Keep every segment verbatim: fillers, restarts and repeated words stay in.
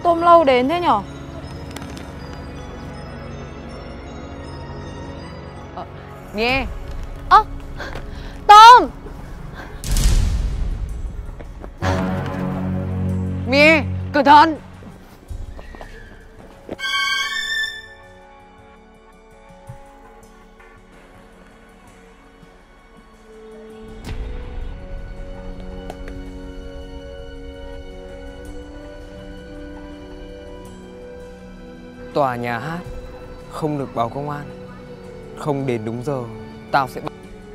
Tôm lâu đến thế nhở? Ờ, nghe. Ơ, Tôm! Nghe, cẩn thận. Tòa nhà hát không được báo công an, không đến đúng giờ tao sẽ bắt.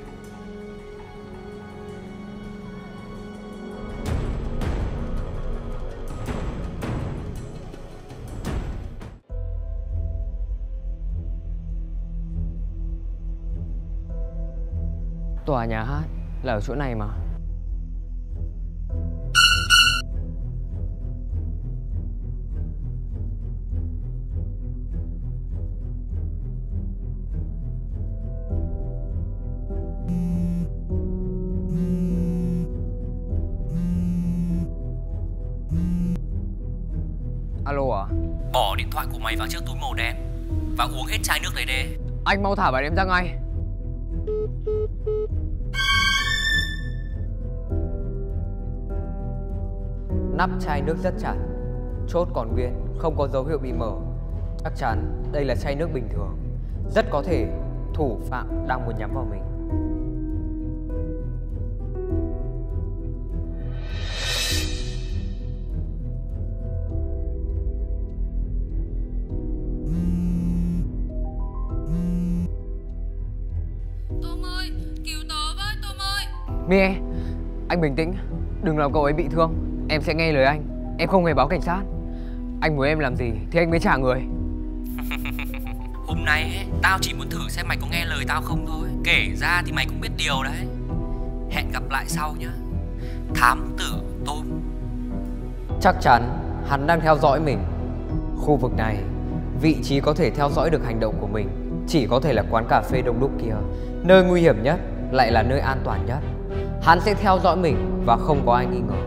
Tòa nhà hát là ở chỗ này mà. Alo à? Bỏ điện thoại của mày vào chiếc túi màu đen và uống hết chai nước đấy đi. Anh mau thả bạn em ra ngay. Nắp chai nước rất chặt, chốt còn nguyên, không có dấu hiệu bị mở. Chắc chắn đây là chai nước bình thường. Rất có thể thủ phạm đang muốn nhắm vào mình. Tôm ơi, cứu tớ với Tôm ơi. Mie, anh bình tĩnh, đừng làm cậu ấy bị thương. Em sẽ nghe lời anh, em không hề báo cảnh sát. Anh muốn em làm gì thì anh mới trả người. Hôm nay ấy, tao chỉ muốn thử xem mày có nghe lời tao không thôi. Kể ra thì mày cũng biết điều đấy. Hẹn gặp lại sau nhá. Thám tử Tôm. Chắc chắn hắn đang theo dõi mình. Khu vực này, vị trí có thể theo dõi được hành động của mình chỉ có thể là quán cà phê đông đúc kia. Nơi nguy hiểm nhất lại là nơi an toàn nhất. Hắn sẽ theo dõi mình và không có ai nghi ngờ.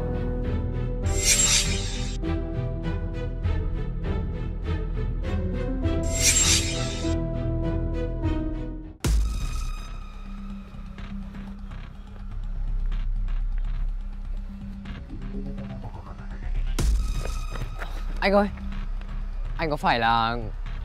Anh ơi, anh có phải là...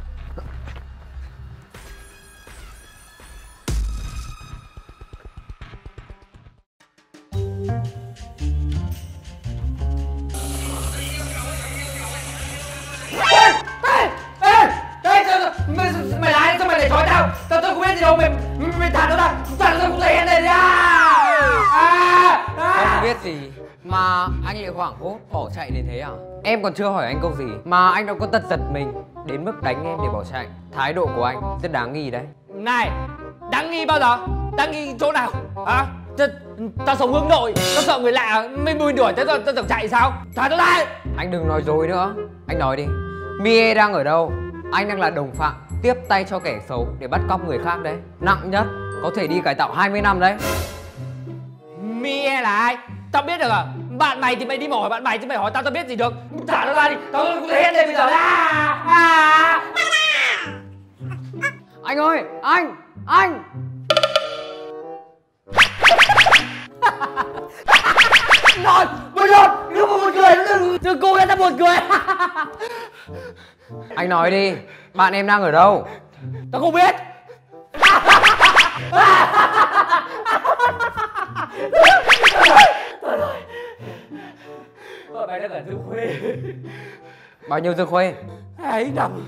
Mày là ai? Sao mày lại trói tao? Tao tôi không biết gì đâu. Mày mày thả nó ra, thả nó ra cũng thấy này ra. Không biết gì mà anh lại hoảng hốt bỏ chạy đến thế à? Em còn chưa hỏi anh câu gì mà anh đã có tật giật mình đến mức đánh em để bỏ chạy. Thái độ của anh rất đáng nghi đấy. Này, đáng nghi bao giờ? Đáng nghi chỗ nào? Hả? Tao, tao sống hướng nội, tao sợ người lạ, mày mùi đuổi thế rồi tao tưởng chạy sao? Thả tao ra! Anh đừng nói dối nữa. Anh nói đi, Mie đang ở đâu? Anh đang là đồng phạm tiếp tay cho kẻ xấu để bắt cóc người khác đấy. Nặng nhất có thể đi cải tạo hai mươi năm đấy. Mie là ai? Tao biết được à? Bạn mày thì mày đi mà hỏi bạn mày chứ mày hỏi tao tao biết gì được. Thả nó ra đi, tao cũng thấy hết đây bây giờ. À, à. Anh ơi, anh, anh. Ngon, buồn ngon, đừng buồn cười, đừng, đừng cố gắng tao buồn cười. Anh nói đi, bạn em đang ở đâu? Tao không biết. Vợ mày đang ở Dương Khuê. Bao nhiêu Dương Khuê? Ấy nằm.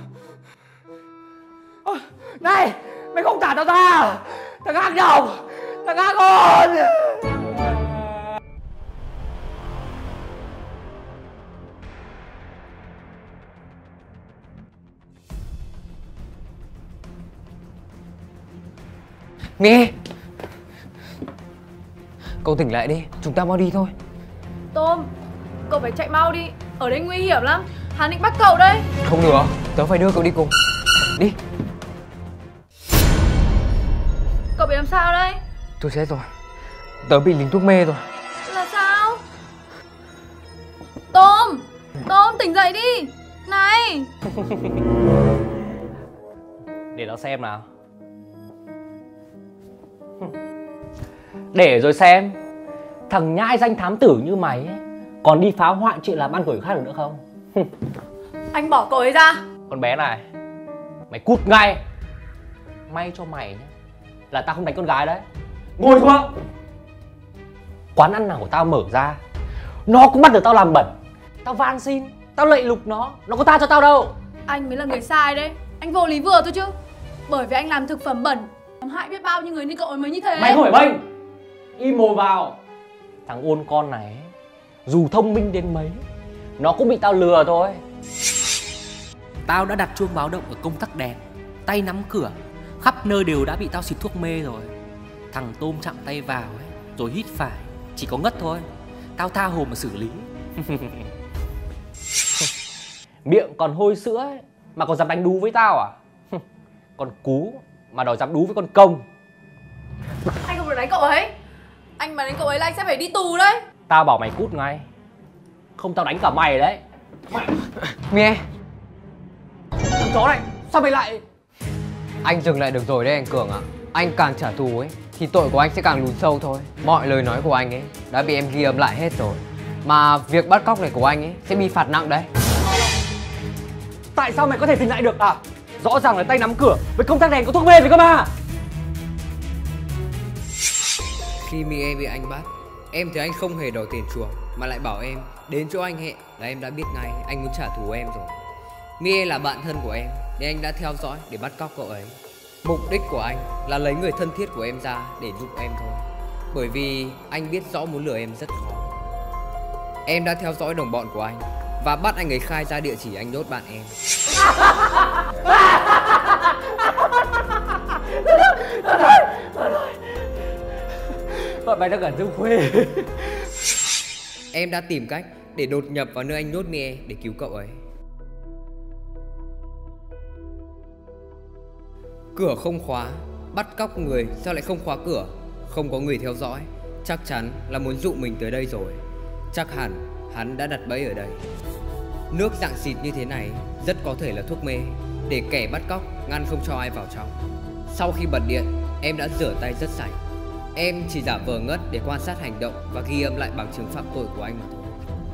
Này, mày không thả tao ra. Thằng ác đầu, thằng ác hồn. Nghe, cậu tỉnh lại đi, chúng ta mau đi thôi. Tôm, cậu phải chạy mau đi, ở đây nguy hiểm lắm. Hắn định bắt cậu đây. Không được, tớ phải đưa cậu đi cùng. Đi. Cậu bị làm sao đây? Tôi chết rồi, tớ bị lính thuốc mê rồi. Là sao? Tôm, Tôm tỉnh dậy đi. Để nó xem nào. Để rồi xem, thằng nhãi danh thám tử như mày ấy, còn đi phá hoại chuyện làm ăn của người khác được nữa không? Anh bỏ cậu ấy ra. Con bé này, mày cút ngay. May cho mày nhé, là tao không đánh con gái đấy. Ngồi xuống. Quán ăn nào của tao mở ra, nó cũng bắt được tao làm bẩn. Tao van xin, tao lạy lục nó, nó có tha cho tao đâu. Anh mới là người sai đấy. Anh vô lý vừa thôi chứ. Bởi vì anh làm thực phẩm bẩn, làm hại biết bao nhiêu người như cậu ấy mới như thế. Mày không phải bênh, im mồm vào. Thằng ôn con này ấy, dù thông minh đến mấy, nó cũng bị tao lừa thôi. Tao đã đặt chuông báo động ở công tắc đèn, tay nắm cửa, khắp nơi đều đã bị tao xịt thuốc mê rồi. Thằng Tôm chạm tay vào ấy, rồi hít phải, chỉ có ngất thôi. Tao tha hồ mà xử lý. Miệng còn hôi sữa ấy, mà còn dám đánh đú với tao à? Con cú mà đòi dám đú với con công. Anh không được đánh cậu ấy. Anh mà đánh cậu ấy là anh sẽ phải đi tù đấy. Tao bảo mày cút ngay, không tao đánh cả mày đấy. Mày... Mie, Thằng chó này, sao mày lại... anh dừng lại được rồi đấy anh Cường ạ. Anh càng trả thù ấy thì tội của anh sẽ càng lún sâu thôi. Mọi lời nói của anh ấy đã bị em ghi âm lại hết rồi. Mà việc bắt cóc này của anh ấy sẽ bị phạt nặng đấy. Tại sao mày có thể tìm lại được à? Rõ ràng là tay nắm cửa với công tắc đèn có thuốc mê rồi cơ mà. Khi Mie bị anh bắt, em thấy anh không hề đòi tiền chuộc mà lại bảo em đến chỗ anh hẹn là em đã biết ngay anh muốn trả thù em rồi. Mie là bạn thân của em nên anh đã theo dõi để bắt cóc cậu ấy. Mục đích của anh là lấy người thân thiết của em ra để giúp em thôi. Bởi vì anh biết rõ muốn lừa em rất khó. Em đã theo dõi đồng bọn của anh và bắt anh ấy khai ra địa chỉ anh nhốt bạn em. Bọn mày đang ở trong khuê. Em đã tìm cách để đột nhập vào nơi anh nhốt Mie để cứu cậu ấy. Cửa không khóa, bắt cóc người sao lại không khóa cửa? Không có người theo dõi, chắc chắn là muốn dụ mình tới đây rồi. Chắc hẳn hắn đã đặt bẫy ở đây. Nước dạng xịt như thế này rất có thể là thuốc mê, để kẻ bắt cóc ngăn không cho ai vào trong. Sau khi bật điện, em đã rửa tay rất sạch. Em chỉ giả vờ ngất để quan sát hành động và ghi âm lại bằng chứng phạm tội của anh mà thôi.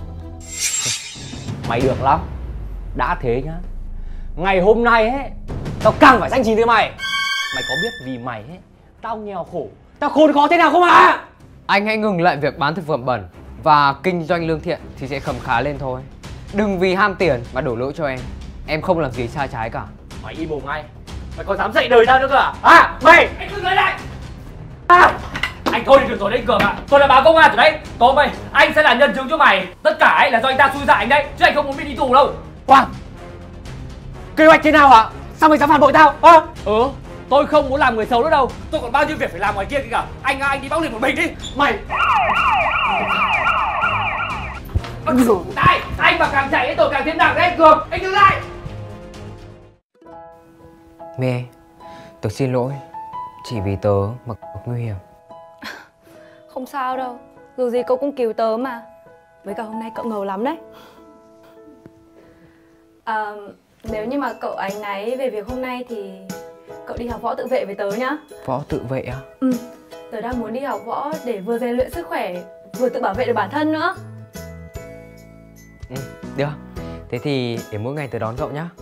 Mày được lắm. Đã thế nhá, ngày hôm nay ấy, tao càng phải danh chính với mày. Mày có biết vì mày ấy, tao nghèo khổ, tao khốn khó thế nào không à? Anh hãy ngừng lại việc bán thực phẩm bẩn và kinh doanh lương thiện thì sẽ khấm khá lên thôi. Đừng vì ham tiền mà đổ lỗi cho em. Em không làm gì sai trái cả. Mày im mồm ngay. Mày còn dám dạy đời tao nữa cơ à? À, mày! Anh đừng nói lại! À, anh thôi thì được rồi đấy Cường ạ. À. Tôi là báo công an rồi đấy. Tóm mày, anh sẽ là nhân chứng cho mày. Tất cả ấy là do anh ta xui dại anh đấy, chứ anh không muốn bị đi tù đâu. Quang! Kế hoạch thế nào ạ? Sao mày dám phản bội tao? À? Ừ, tôi không muốn làm người xấu nữa đâu. Tôi còn bao nhiêu việc phải làm ngoài kia kìa. Anh anh đi bóc liền một mình đi. Mày! Này, anh mà càng chạy tôi càng thêm nặng đấy Cường. Anh dừng lại! Mie, tớ xin lỗi. Chỉ vì tớ mà gặp nguy hiểm. Không sao đâu. Dù gì cậu cũng cứu tớ mà. Với cả hôm nay cậu ngầu lắm đấy. À, nếu như mà cậu áy náy về việc hôm nay thì cậu đi học võ tự vệ với tớ nhá. Võ tự vệ á? Ừ, tớ đang muốn đi học võ để vừa rèn luyện sức khỏe, vừa tự bảo vệ được bản thân nữa. Ừ, được. Thế thì để mỗi ngày tớ đón cậu nhá.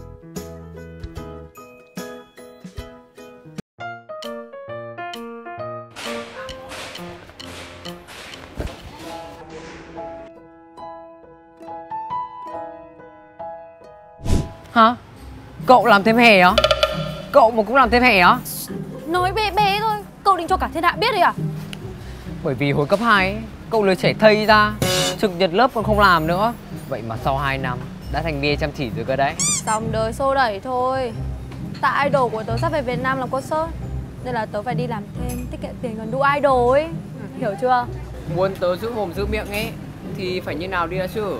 Hả? Cậu làm thêm hè á? Cậu mà cũng làm thêm hè á? Nói bé bé thôi, cậu định cho cả thiên hạ biết đấy à? Bởi vì hồi cấp hai ấy, cậu lười chảy thây ra, trực nhật lớp còn không làm nữa. Vậy mà sau hai năm đã thành Mie chăm chỉ rồi cơ đấy. Dòng đời xô đẩy thôi. Tại idol của tớ sắp về Việt Nam làm concert, nên là tớ phải đi làm thêm tiết kiệm tiền gần đu idol ấy. Hiểu chưa? Muốn tớ giữ mồm giữ miệng ấy thì phải như nào đi đã chứ?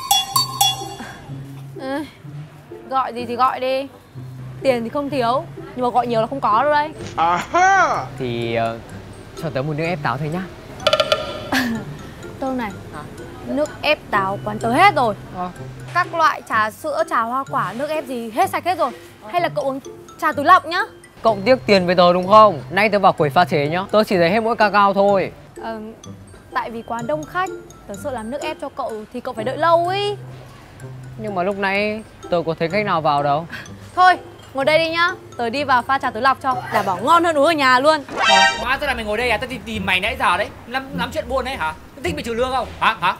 Ừ, gọi gì thì gọi đi. Tiền thì không thiếu, nhưng mà gọi nhiều là không có đâu đấy. Thì uh, cho tớ một nước ép táo thôi nhá. Thơm này, nước ép táo quán tớ hết rồi. À. Các loại trà sữa, trà hoa quả, nước ép gì hết sạch hết rồi. Hay là cậu uống trà túi lọc nhá. Cậu tiếc tiền với tớ đúng không? Nay tớ vào quầy pha chế nhá. Tớ chỉ thấy hết mỗi cacao thôi. Ờ, tại vì quán đông khách, tớ sợ làm nước ép cho cậu thì cậu phải đợi lâu ý. Nhưng mà lúc nãy tớ có thấy khách nào vào đâu. Thôi, ngồi đây đi nhá. Tớ đi vào pha trà túi lọc cho. Đảm bảo ngon hơn uống ở nhà luôn. Hóa ra là mày ngồi đây à? Tao tìm, tìm mày nãy giờ đấy. Lắm, lắm chuyện buồn đấy hả? Thích bị trừ lương không? Hả? Hả?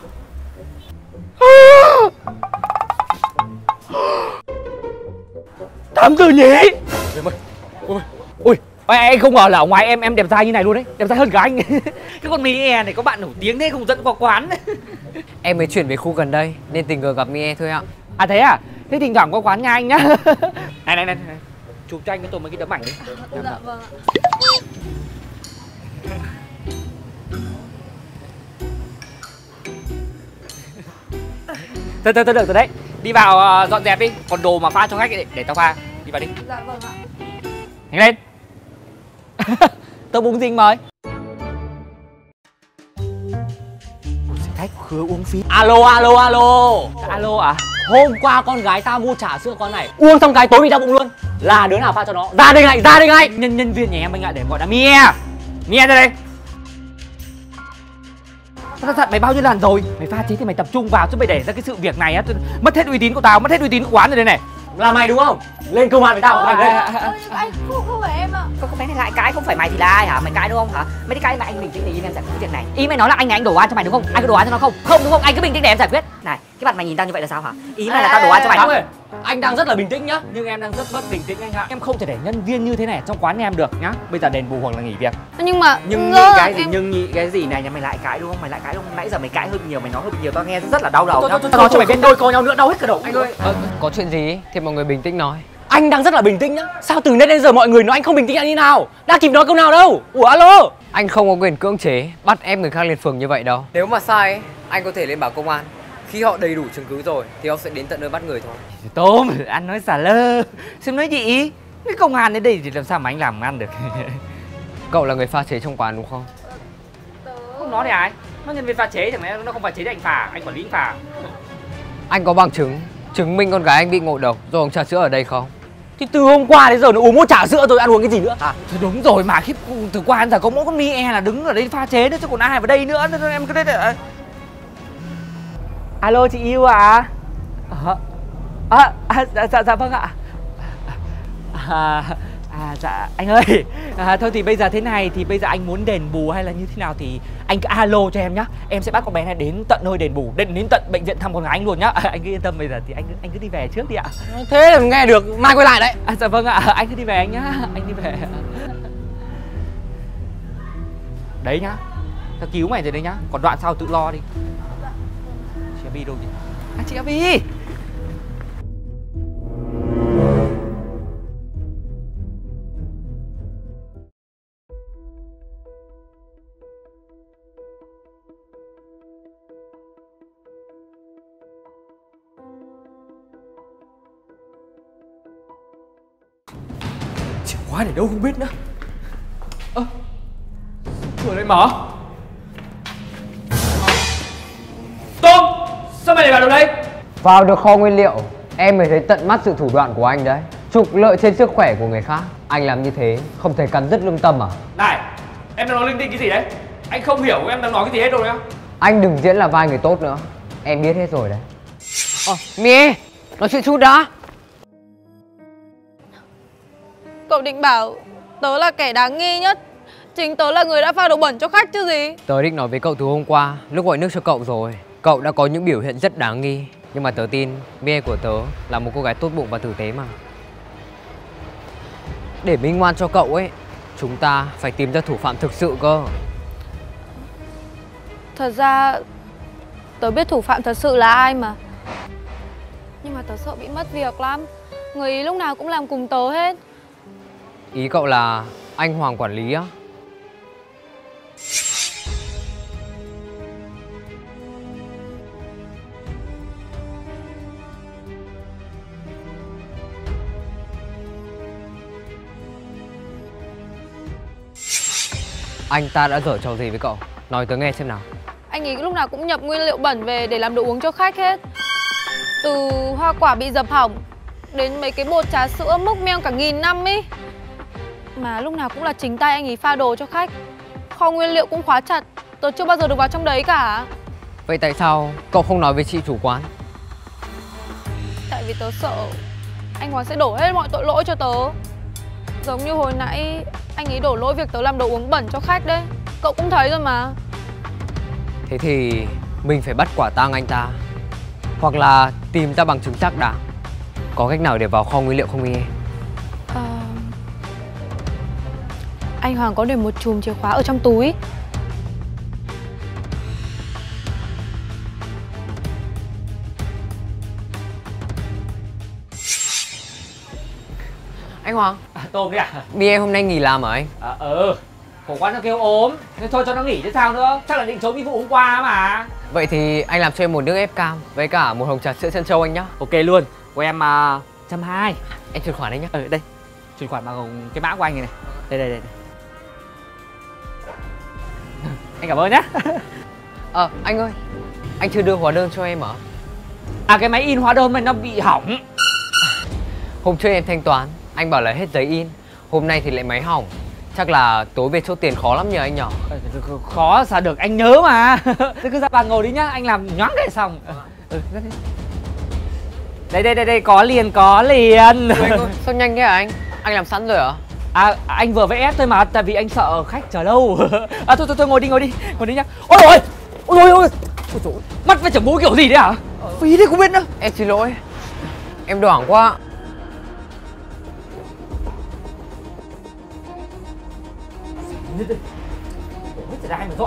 Thám tử nhỉ? Ôi, ôi, ôi, anh không ngờ là ở ngoài em em đẹp trai như này luôn đấy, đẹp trai hơn cả anh. Cái con Mie này có bạn nổi tiếng thế không dẫn qua quán. Em mới chuyển về khu gần đây nên tình cờ gặp Mie thôi ạ. À thế à? Thế thỉnh thoảng qua quán nhà anh nhá. Này này này, này. Chụp cho anh với tôi mấy cái tấm ảnh đi. Dạ vâng ạ. Thôi thôi thôi được rồi đấy. Đi vào uh, dọn dẹp đi. Còn đồ mà pha cho khách ấy, để, để tao pha. Đi vào đi. Dạ vâng ạ. Nhanh lên. Tớ búng dinh mời. Khách khứa uống phí. Alo alo alo. Alo à? Hôm qua con gái tao mua trà sữa con này, uống xong cái tối bị đau bụng luôn. Là đứa nào pha cho nó? Ra đây ngay, ra đây ngay. Nhân nhân viên nhà em anh ạ, để em gọi là Mie. Mie ra đây. Tao dặn mày bao nhiêu lần rồi, mày pha chế thì mày tập trung vào chứ mày để ra cái sự việc này á, mất hết uy tín của tao, mất hết uy tín của quán rồi đây này. Là mày đúng không? Lên công an với tao. Ôi, anh không, không phải em ạ. Con bé này lại cãi, không phải mày thì là ai hả? Mày cãi đúng không hả? Mày đi cãi mà anh bình tĩnh để im em giải quyết việc này. Ý mày nói là anh này anh đổ oan cho mày đúng không? Anh có đổ oan cho nó không? Không đúng không? Anh cứ bình tĩnh để em giải quyết. Này, cái mặt mày nhìn tao như vậy là sao hả? Ý mày là tao đổ oan cho mày đó. Anh đang rất là bình tĩnh nhá, nhưng em đang rất mất bình tĩnh anh ạ. Em không thể để nhân viên như thế này trong quán em được nhá. Bây giờ đền bù hoặc là nghỉ việc. Nhưng mà Nhưng nghĩ cái gì, em... nhưng nghĩ cái gì này nhà mày lại cãi đúng không? Mày lại cãi đúng không? Nãy giờ mày cãi hơi nhiều, mày nói hơi nhiều, tao nghe rất là đau đầu nhá. Tao nói cho mày biết đôi co nhau nữa đau hết cả đầu. Anh ơi, ờ, có chuyện gì thì mọi người bình tĩnh nói. Anh đang rất là bình tĩnh nhá. Sao từ nay đến giờ mọi người nói anh không bình tĩnh là như nào? Đã kịp nói câu nào đâu. Ủa alo. Anh không có quyền cưỡng chế bắt ép người khác lên phường như vậy đâu. Nếu mà sai, anh có thể lên báo công an. Khi họ đầy đủ chứng cứ rồi thì họ sẽ đến tận nơi bắt người thôi. Tôm, anh nói xả lơ. Xem nói gì? Cái công an đến đây thì làm sao mà anh làm ăn được? Cậu là người pha chế trong quán đúng không? Không nói thì ai? Nó nhân viên pha chế, chẳng lẽ nó không pha chế thì anh phà, anh quản lý anh phà. Anh có bằng chứng chứng minh con gái anh bị ngộ độc do uống trà sữa ở đây không? Thì từ hôm qua đến giờ nó uống một trà sữa rồi ăn uống cái gì nữa? À, thì đúng rồi mà khiếp, từ qua đến giờ có mỗi con Mie là đứng ở đây pha chế nữa chứ còn ai vào đây nữa nên em cứ đấy. À. Alo chị yêu à? À, à, à dạ, dạ, dạ vâng ạ. À, à dạ anh ơi, à, thôi thì bây giờ thế này thì bây giờ anh muốn đền bù hay là như thế nào thì anh cứ alo cho em nhá. Em sẽ bắt con bé này đến tận nơi đền bù, đến đến tận bệnh viện thăm con gái anh luôn nhá. À, anh cứ yên tâm, bây giờ thì anh anh cứ đi về trước đi ạ. Thế là nghe được, mai quay lại đấy. À, dạ vâng ạ, anh cứ đi về anh nhá, anh đi về. Đấy nhá, tao cứu mày rồi đấy nhá, còn đoạn sau tự lo đi. Chị Abby đâu nhỉ? À chị Abby. Chìa khóa để đâu không biết nữa. Ơ à, cửa lại mở. Tôm, sao mày lại vào được đây? Vào được kho nguyên liệu, em mới thấy tận mắt sự thủ đoạn của anh đấy. Trục lợi trên sức khỏe của người khác. Anh làm như thế không thể cắn đứt lương tâm à? Này, em đang nói linh tinh cái gì đấy? Anh không hiểu em đang nói cái gì hết đâu nhá. Anh đừng diễn là vai người tốt nữa. Em biết hết rồi đấy. Ờ, Mie, nói chuyện chút đã. Cậu định bảo tớ là kẻ đáng nghi nhất. Chính tớ là người đã pha đồ bẩn cho khách chứ gì. Tớ định nói với cậu từ hôm qua, lúc gọi nước cho cậu rồi. Cậu đã có những biểu hiện rất đáng nghi. Nhưng mà tớ tin Mie của tớ là một cô gái tốt bụng và tử tế mà. Để minh oan cho cậu ấy, chúng ta phải tìm ra thủ phạm thực sự cơ. Thật ra tớ biết thủ phạm thật sự là ai mà. Nhưng mà tớ sợ bị mất việc lắm. Người ý lúc nào cũng làm cùng tớ hết. Ý cậu là anh Hoàng quản lý á? Anh ta đã giở trò gì với cậu? Nói tớ nghe xem nào. anh ấy lúc nào cũng nhập nguyên liệu bẩn về để làm đồ uống cho khách hết. Từ hoa quả bị dập hỏng đến mấy cái bột trà sữa mốc meo cả nghìn năm ấy. Mà lúc nào cũng là chính tay anh ấy pha đồ cho khách. Kho nguyên liệu cũng khóa chặt, tớ chưa bao giờ được vào trong đấy cả. Vậy tại sao cậu không nói với chị chủ quán? Tại vì tớ sợ anh Hoàng sẽ đổ hết mọi tội lỗi cho tớ. Giống như hồi nãy anh ấy đổ lỗi việc tớ làm đồ uống bẩn cho khách đấy. Cậu cũng thấy rồi mà. Thế thì mình phải bắt quả tang anh ta, hoặc là tìm ra bằng chứng xác đáng. Có cách nào để vào kho nguyên liệu không nghe? À... Anh Hoàng có để một chùm chìa khóa ở trong túi. Anh Hoàng, À, Tôm đấy à? Mi em hôm nay nghỉ làm hả anh? À, ừ, cổ quán nó kêu ốm, nên thôi cho nó nghỉ chứ sao nữa. Chắc là định trốn cái vụ hôm qua mà. Vậy thì anh làm cho em một nước ép cam với cả một hồng trà sữa trân châu anh nhá. Ok luôn, của em mà uh, một trăm hai mươi. Em chuyển khoản anh nhá. Ừ, đây, chuyển khoản bằng cái mã của anh này này. Đây, đây, đây. Anh cảm ơn nhá. Ờ, anh ơi, anh chưa đưa hóa đơn cho em hả? À, cái máy in hóa đơn mà nó bị hỏng. Hôm trước em thanh toán, anh bảo là hết giấy in. Hôm nay thì lại máy hỏng. Chắc là tối về chốt tiền khó lắm nhờ anh nhỏ. Khó sao được, anh nhớ mà. Thế cứ ra bàn ngồi đi nhá, anh làm nhoáng cái xong. Ừ, đây đây đây đây, có liền có liền. Sao nhanh thế hả anh? Anh làm sẵn rồi hả? À, anh vừa vẽ ép thôi mà, tại vì anh sợ khách chờ lâu. À, thôi thôi thôi, ngồi đi ngồi đi ngồi đi nhá. Ôi rồi, ôi ôi ôi, ôi trời, mắt với chấm mũi kiểu gì đấy hả? Phí đi không biết nữa. Em xin lỗi, em đoảng quá. Ai mà dọn.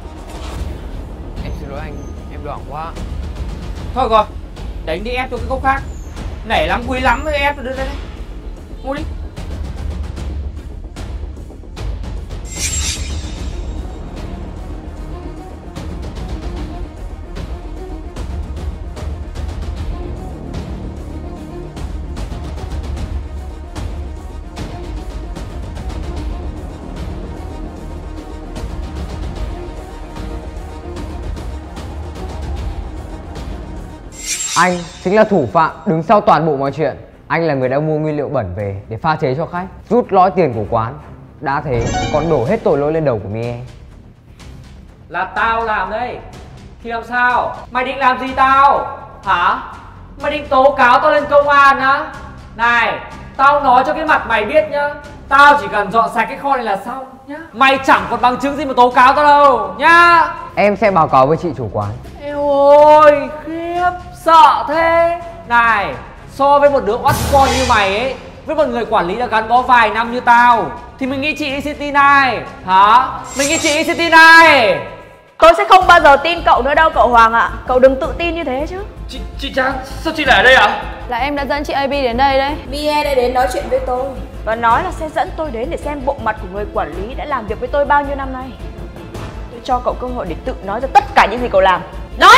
Em xin lỗi anh, em đoảng quá. Thôi rồi, để anh đi ép cho cái cốc khác. Nể lắm, quý lắm mới ép, đưa đây đây. Ngồi đi. Anh chính là thủ phạm đứng sau toàn bộ mọi chuyện. Anh là người đã mua nguyên liệu bẩn về để pha chế cho khách, rút lõi tiền của quán. Đã thế còn đổ hết tội lỗi lên đầu của Mie. Là tao làm đây. Thì làm sao? Mày định làm gì tao? Hả? Mày định tố cáo tao lên công an á? Này, tao nói cho cái mặt mày biết nhá. Tao chỉ cần dọn sạch cái kho này là xong nhá. Mày chẳng còn bằng chứng gì mà tố cáo tao đâu nhá. Em sẽ báo cáo với chị chủ quán. Eo ôi, khiếp, sợ thế. Này, so với một đứa oắt con như mày ấy, với một người quản lý đã gắn bó vài năm như tao, thì mình nghĩ chị City này. Hả? Mình nghĩ chị City này. Tôi sẽ không bao giờ tin cậu nữa đâu cậu Hoàng ạ. Cậu đừng tự tin như thế chứ. Chị, chị Trang, sao chị lại ở đây ạ? Là em đã dẫn chị a bê đến đây đấy. Mie đã đến nói chuyện với tôi và nói là sẽ dẫn tôi đến để xem bộ mặt của người quản lý đã làm việc với tôi bao nhiêu năm nay. Tôi cho cậu cơ hội để tự nói ra tất cả những gì cậu làm. Nói!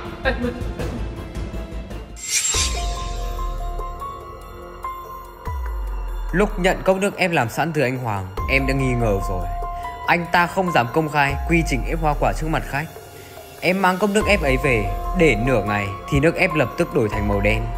Lúc nhận cốc nước ép làm sẵn từ anh Hoàng, em đã nghi ngờ rồi. Anh ta không dám công khai quy trình ép hoa quả trước mặt khách. Em mang cốc nước ép ấy về, để nửa ngày thì nước ép lập tức đổi thành màu đen.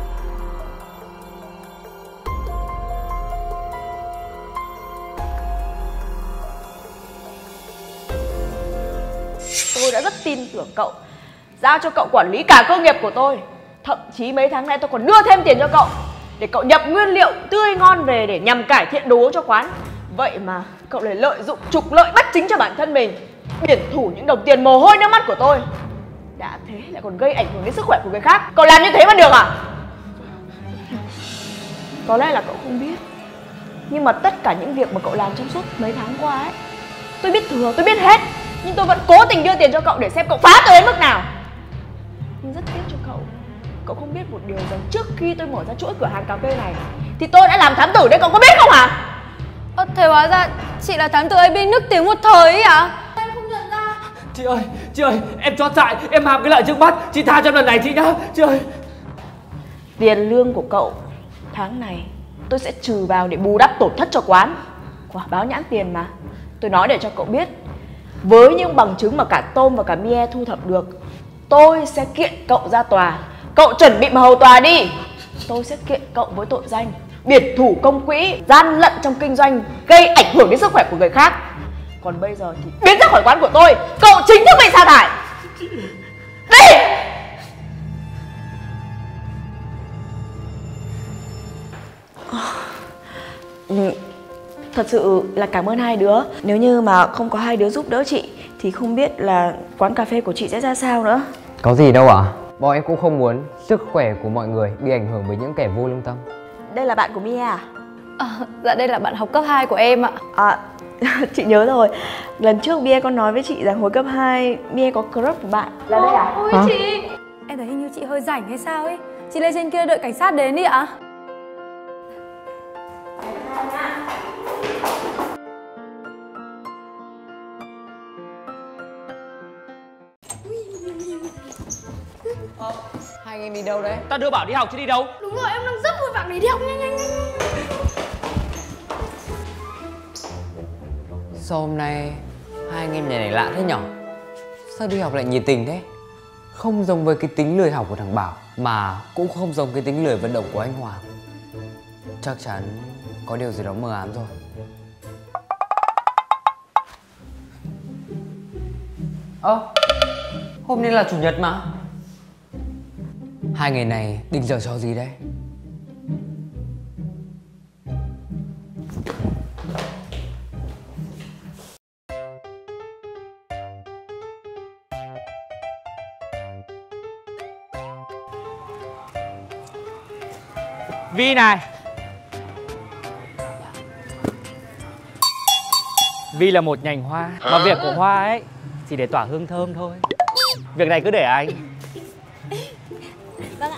Tôi đã rất tin tưởng cậu, giao cho cậu quản lý cả cơ nghiệp của tôi. Thậm chí mấy tháng nay tôi còn đưa thêm tiền cho cậu để cậu nhập nguyên liệu tươi ngon về để nhằm cải thiện đồ uống cho quán. Vậy mà cậu lại lợi dụng trục lợi bất chính cho bản thân mình, biển thủ những đồng tiền mồ hôi nước mắt của tôi. Đã thế lại còn gây ảnh hưởng đến sức khỏe của người khác. Cậu làm như thế mà được à? Có lẽ là cậu không biết, nhưng mà tất cả những việc mà cậu làm trong suốt mấy tháng qua ấy, tôi biết thừa, tôi biết hết. Nhưng tôi vẫn cố tình đưa tiền cho cậu để xem cậu phá tôi đến mức nào. Nhưng rất tiếc cho cậu, cậu không biết một điều rằng trước khi tôi mở ra chuỗi cửa hàng cà phê này thì tôi đã làm thám tử đấy, cậu có biết không hả? Ơ, thế hóa ra chị là thám tử a bê nức tiếng một thời ấy à? Em không nhận ra. Chị ơi, chị ơi, em chót dại, em hàm cái lợi trước mắt. Chị tha cho lần này chị nhá, chị ơi. Tiền lương của cậu tháng này tôi sẽ trừ vào để bù đắp tổn thất cho quán. Quả báo nhãn tiền mà. Tôi nói để cho cậu biết, Với những bằng chứng mà cả Tôm và cả Mie thu thập được, tôi sẽ kiện cậu ra tòa. Cậu chuẩn bị mà hầu tòa đi. Tôi sẽ kiện cậu với tội danh biệt thủ công quỹ, gian lận trong kinh doanh, gây ảnh hưởng đến sức khỏe của người khác. Còn bây giờ thì biến ra khỏi quán của tôi. Cậu chính thức bị sa thải. Đi. Ừ, thật sự là cảm ơn hai đứa. Nếu như mà không có hai đứa giúp đỡ chị thì không biết là quán cà phê của chị sẽ ra sao nữa. Có gì đâu ạ. À? Bọn em cũng không muốn sức khỏe của mọi người bị ảnh hưởng bởi những kẻ vô lương tâm. Đây là bạn của Mia à? À, dạ đây là bạn học cấp hai của em ạ. À, chị nhớ rồi. Lần trước Mia có nói với chị rằng hồi cấp hai Mia có crush của bạn. Là đây à? Ôi à? Chị, em thấy hình như chị hơi rảnh hay sao ấy. Chị lên trên kia đợi cảnh sát đến đi ạ. Ờ, hai anh em đi đâu đấy? Tao đưa Bảo đi học chứ đi đâu. Đúng rồi, em đang rất vui vẻ để đi học, nhanh nhanh nhanh. Sao hôm nay hai anh em nhà này lạ thế nhở? Sao đi học lại nhiệt tình thế? Không giống với cái tính lười học của thằng Bảo, mà cũng không giống cái tính lười vận động của anh Hoàng. Chắc chắn có điều gì đó mờ ám rồi. Ơ, à, hôm nay là chủ nhật mà. Hai ngày này định giở trò gì đấy? Vi này. Vi là một nhành hoa, mà việc của hoa ấy chỉ để tỏa hương thơm thôi. Việc này cứ để anh. Vâng ạ.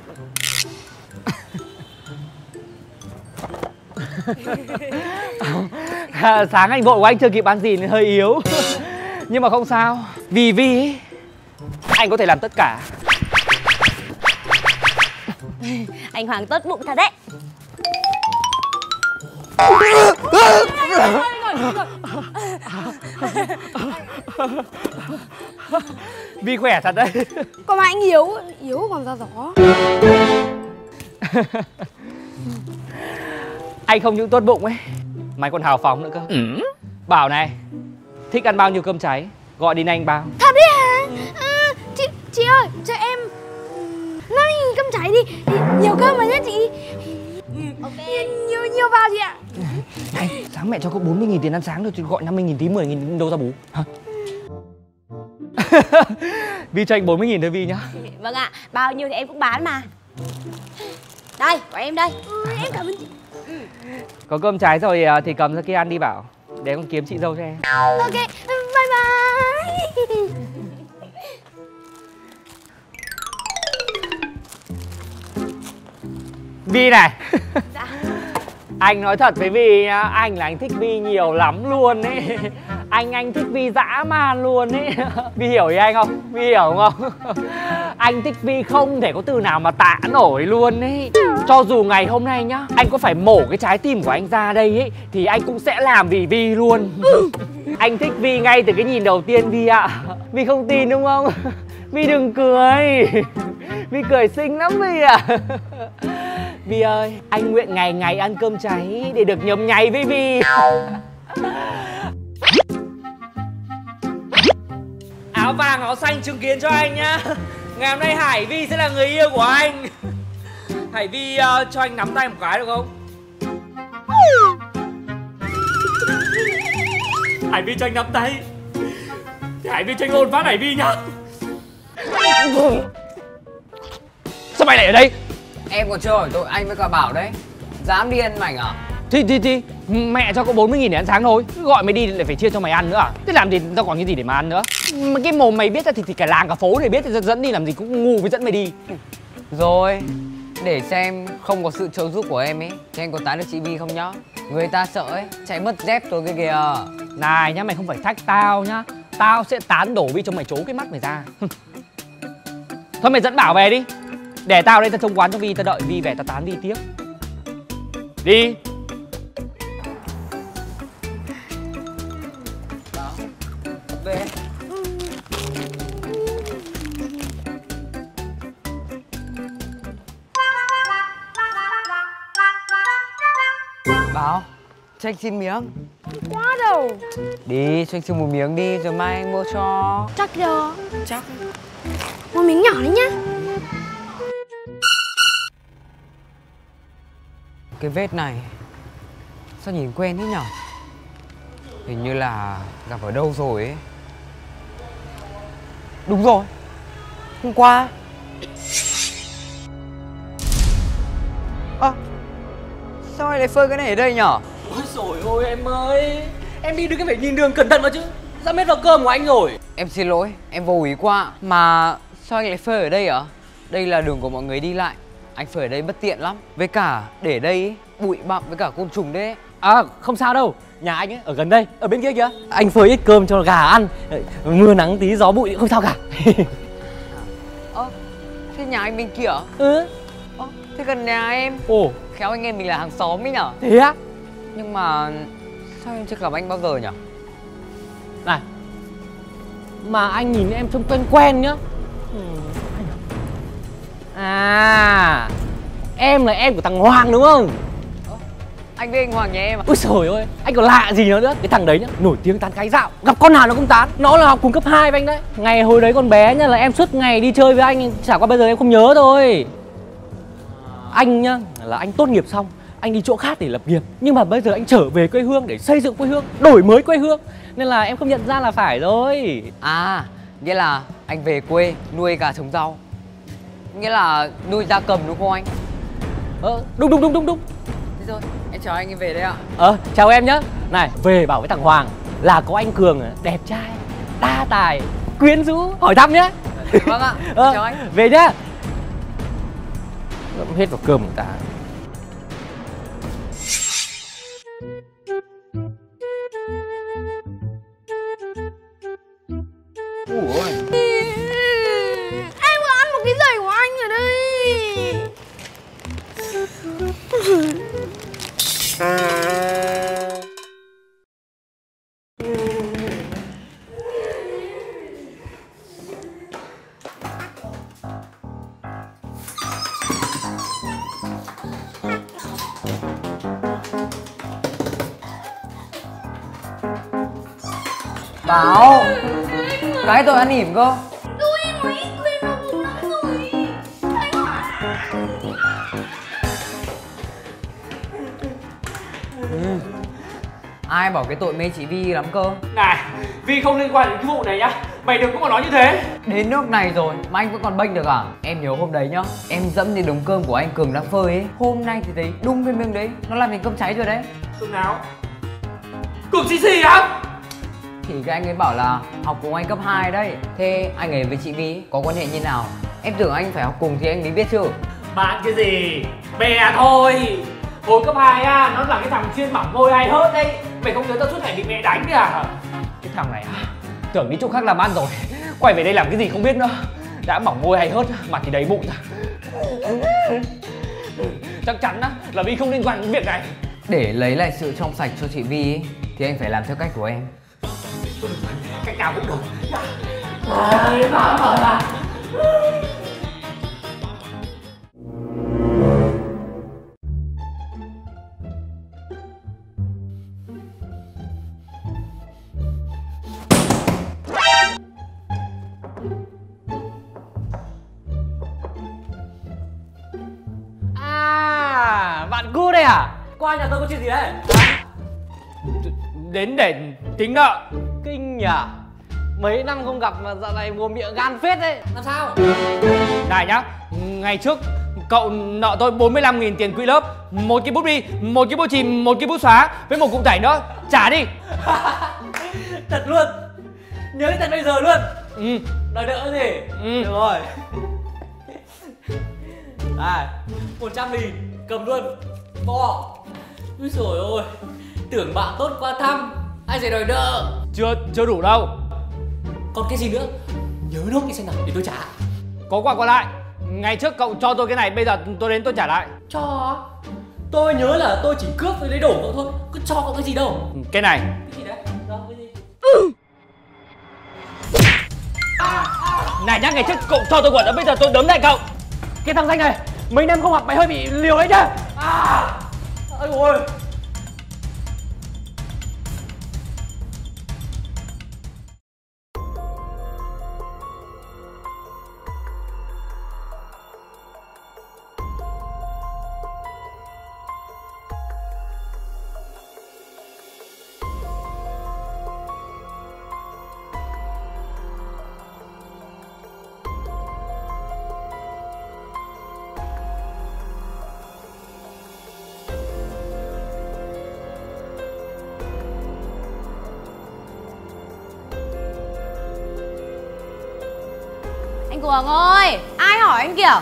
À, sáng anh vội của anh chưa kịp ăn gì nên hơi yếu. Nhưng mà không sao. Vì Vi ấy, anh có thể làm tất cả. Anh Hoàng tốt bụng thật đấy. Vi khỏe thật đấy. Còn mà anh yếu, yếu còn ra gió. Anh không những tốt bụng ấy, mày còn hào phóng nữa cơ. Ừ. Bảo này, thích ăn bao nhiêu cơm cháy, gọi đến anh bao. Thật đấy hả? À, chị, chị ơi, cho em năm nghìn cơm cháy đi. Nhiều cơm mà nhé chị. Ok. Nhiều, nhiều vào chị ạ. Này, sáng mẹ cho cậu bốn mươi nghìn tiền ăn sáng rồi, chứ gọi năm mươi nghìn tí, mười nghìn đâu ra bú hả? Vi cho anh bốn mươi nghìn thôi Vi nhá. Vâng ạ, bao nhiêu thì em cũng bán mà. Đây, của em đây. Ừ, em cảm ơn chị. Ừ. Có cơm cháy rồi thì cầm ra kia ăn đi Bảo. Để con kiếm chị dâu cho em. Ok, bye bye. Vi này. Dạ. Anh nói thật với Vi nhá, anh là anh thích Vi nhiều lắm luôn ấy. Anh anh thích Vi dã man luôn ấy. Vi hiểu ý anh không? Vi hiểu không? Anh thích Vi không thể có từ nào mà tả nổi luôn ấy. Cho dù ngày hôm nay nhá, anh có phải mổ cái trái tim của anh ra đây ấy, thì anh cũng sẽ làm vì Vi luôn. Anh thích Vi ngay từ cái nhìn đầu tiên Vi ạ. Vi không tin đúng không? Vi đừng cười. Vi cười xinh lắm Vi ạ. Vi ơi, anh nguyện ngày ngày ăn cơm cháy để được nhấm nháy với Vi. Áo vàng áo xanh chứng kiến cho anh nhá. Ngày hôm nay Hải Vi sẽ là người yêu của anh. Hải Vi uh, cho anh nắm tay một cái được không? Hải Vi cho anh nắm tay. Hải Vi cho anh hôn phát Hải Vi nhá. Sao mày lại ở đây? Em còn chưa hỏi tội anh với cả Bảo đấy. Dám đi ăn mảnh à? Thì thì thì mẹ cho có bốn mươi nghìn để ăn sáng thôi. Gọi mày đi lại phải chia cho mày ăn nữa à? Thế làm gì tao còn cái gì để mà ăn nữa? Mà cái mồm mày biết thì, thì cả làng cả phố để biết thì dẫn đi làm gì cũng ngu mới dẫn mày đi. Rồi, để xem không có sự trợ giúp của em ấy thì anh có tán được chị Vi không nhá? Người ta sợ ấy, chạy mất dép rồi cái kìa. Này nhá, mày không phải thách tao nhá. Tao sẽ tán đổ Vi cho mày trố cái mắt mày ra. Thôi mày dẫn Bảo về đi. Để tao đây, tao trông quán cho Vi, tao đợi Vi về tao tán Vi tiếp. Đi. Báo, cho anh xin miếng. Quá đâu. Đi, cho anh xin một miếng đi, rồi mai anh mua cho. Chắc chưa? Chắc. Một miếng nhỏ đấy nhá. Cái vết này sao nhìn quen thế nhở? Hình như là gặp ở đâu rồi ấy. Đúng rồi, hôm qua. Ơ, à, sao anh lại phơi cái này ở đây nhở? Ôi dồi ôi em ơi, em đi đứng em phải nhìn đường cẩn thận vào chứ. Dã mết vào cơm của anh rồi. Em xin lỗi, em vô ý quá. Mà sao anh lại phơi ở đây ạ? Đây là đường của mọi người đi lại. Anh phơi ở đây bất tiện lắm. Với cả để đây ý, bụi bặm với cả côn trùng đấy. À không sao đâu, nhà anh ấy ở gần đây, ở bên kia kìa. Anh phơi ít cơm cho gà ăn. Mưa nắng tí gió bụi không sao cả. Ơ, thế nhà anh bên kia à? Ừ. Ơ, thế gần nhà em. Ồ, khéo anh em mình là hàng xóm ấy nhở? thế á? Nhưng mà sao em chưa gặp anh bao giờ nhở? Này, mà anh nhìn em trông quen quen nhá. Ừ. À, em là em của thằng Hoàng đúng không? Ơ, anh biết anh Hoàng nhà em à? Úi trời ơi, anh còn lạ gì nữa nữa. Cái thằng đấy nhá, nổi tiếng tán gái dạo. Gặp con nào nó cũng tán. Nó là học cùng cấp hai với anh đấy. Ngày hồi đấy còn bé nhá, là em suốt ngày đi chơi với anh. Chả qua bây giờ em không nhớ thôi. Anh nhá, là anh tốt nghiệp xong anh đi chỗ khác để lập nghiệp. Nhưng mà bây giờ anh trở về quê hương để xây dựng quê hương, đổi mới quê hương. Nên là em không nhận ra là phải rồi. À, nghĩa là anh về quê nuôi gà trồng rau. Nghĩa là nuôi gia cầm đúng không anh? Ờ, đúng đúng đúng đúng đúng. Thế rồi, em chào anh, em về đây ạ. Ờ, chào em nhá. Này, về bảo với thằng Hoàng là có anh Cường đẹp trai, đa tài, quyến rũ, hỏi thăm nhá. Vâng ạ, ờ, chào anh. Về nhá. Ngậm hết vào cơm của ta. Ủa, Em vừa ăn một cái giày của anh ở đây. Báo, gái tôi ăn ỉm cơ. Tôi nói ít quên vào bụng lắm rồi. Anh hả? Ừ. Ai bảo cái tội mê chị Vi lắm cơ. Này, Vi không liên quan đến cái vụ này nhá. Mày đừng có mà nói như thế. Đến nước này rồi mà anh vẫn còn bênh được à? Em nhớ hôm đấy nhá, em dẫm đến đống cơm của anh Cường đang phơi ấy. Hôm nay thì thấy đung cái miếng đấy, nó làm thành cơm cháy rồi đấy. Cường nào? Cường xì xì á? Thì cái anh ấy bảo là học cùng anh cấp hai đấy. Thế anh ấy với chị Vi có quan hệ như nào? Em tưởng anh phải học cùng thì anh mới biết chứ. Bạn cái gì? Bè thôi. Hồi cấp hai á, nó là cái thằng chuyên mỏng môi hay hớt đấy. Mày không nhớ tao suốt ngày bị mẹ đánh đấy à? Cái thằng này à? Tưởng đi chỗ khác làm ăn rồi, quay về đây làm cái gì không biết nữa. Đã mỏng môi hay hớt, mặt thì đầy bụng ra. Chắc chắn á là Vi không liên quan đến việc này. Để lấy lại sự trong sạch cho chị Vi ấy, thì anh phải làm theo cách của em. Cách nào cũng được. Ôi, mà mở ra. À, bạn cu đây à? Qua nhà tôi có chuyện gì đấy? Đến để tính nợ. Kinh nhỉ. Mấy năm không gặp mà dạo này mồm miệng gan phết đấy. Làm sao? Này nhá, ngày trước cậu nợ tôi bốn mươi lăm nghìn tiền quỹ lớp, một cái bút bi, một cái bút chìm, một cái bút xóa với một cục tẩy nữa. Trả đi. Thật luôn. Nhớ tận bây giờ luôn. Ừ. Đòi nợ gì? Ừ. Được rồi. À, một trăm nghìn cầm luôn. To. Úi dồi ôi, tưởng bạn tốt qua thăm, ai sẽ đòi nợ. Chưa chưa đủ đâu. Còn cái gì nữa? Nhớ nốt đi xem nào để tôi trả. Có qua qua lại. Ngày trước cậu cho tôi cái này, bây giờ tôi đến tôi trả lại. Cho. Tôi nhớ là tôi chỉ cướp với lấy đổ cậu thôi. Cứ cho cậu cái gì đâu. Cái này. Cái gì đấy? Đó, cái gì? Ừ. À, à. Này nhá, ngày trước cậu cho tôi quần đó, bây giờ tôi đấm lại cậu. Cái thằng danh này, mấy năm không học mày hơi bị liều đấy nhá. À. Ôi ôi. Cường ơi, ai hỏi anh kìa?